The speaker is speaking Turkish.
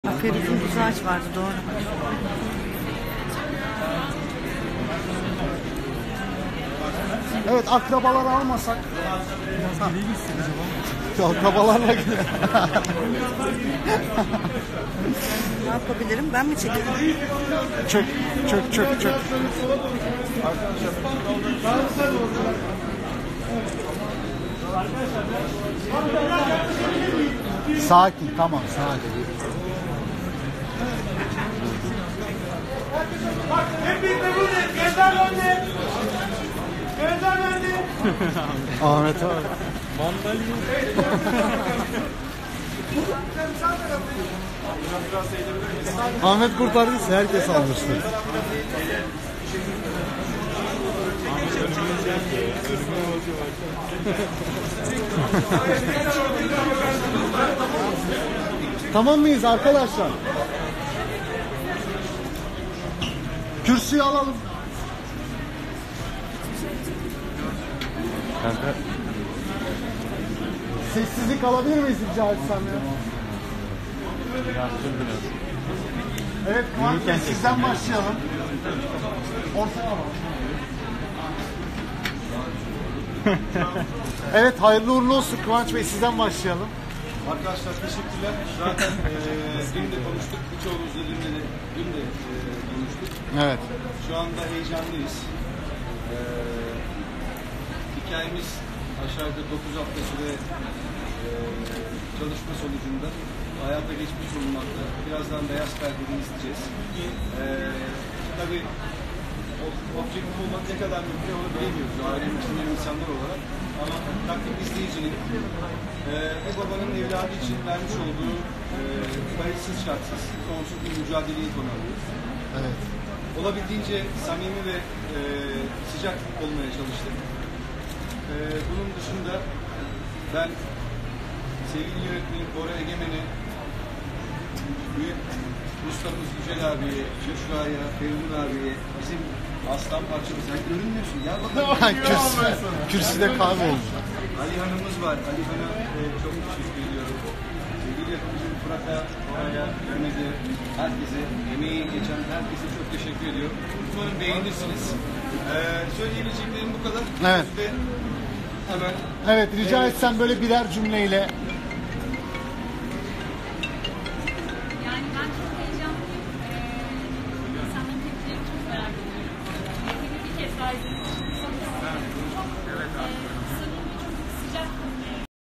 Feridun Düzağaç vardı, doğru. Evet, akrabaları almasak. Biraz geriye gitsin acaba. Akrabalarla gidelim. Ne yapabilirim? Ben mi çekeyim? Çök. Sakin, tamam, sakin. Ahmet abi. Mandalina. Ahmet kurtardıysa herkes almıştır. Tamam mıyız arkadaşlar? Kürsüyü alalım. Sessizlik alabilir miyiz rica etsem ya? Evet, Kıvanç Bey, sizden başlayalım. Ortaya alalım. Evet, hayırlı uğurlu olsun Kıvanç Bey, sizden başlayalım. Arkadaşlar teşekkürler. Zaten dün de konuştuk. Birçoğumuzla dün de konuştuk. Evet. Şu anda heyecanlıyız. Hikayemiz aşağı yukarı 9 hafta süre çalışma sonucunda hayata geçmiş bulunmakta. Birazdan beyaz perdeni izleyeceğiz. Tabii objektif olmak ne kadar mümkün onu bilemiyoruz. Ailenin içinden insanlar olarak. Ama taklit izleyicinin bu babanın evladı için vermiş olduğu kayıtsız şartsız sonsuz bir mücadeleyi konu alıyoruz. Evet. Olabildiğince samimi ve sıcak olmaya çalıştık. Bunun dışında ben sevgili yönetmenim Bora Egemen'e, büyük ustamız Yücel abiye, Şuşra'ya, Feridun abiye, bizim aslan parçamız. Sen görünmüyorsun ya. Kürsüde kahve oldu. Ali Hanım'ız var. Ali Hanım'a çok teşekkür ediyorum. Sevgili yapımcım Fırat'a, Oraya, Mehmet'e, herkese, emeği geçen herkese çok teşekkür ediyorum. Umarım beğenirsiniz. Söyleyebileceklerim bu kadar. Evet. Ve hemen Evet, rica etsem böyle birer cümleyle. Yani ben çok heyecanlıyım. İnsanların tepkilerini çok merak ediyorum. Hepiniz bir kez daha izledim.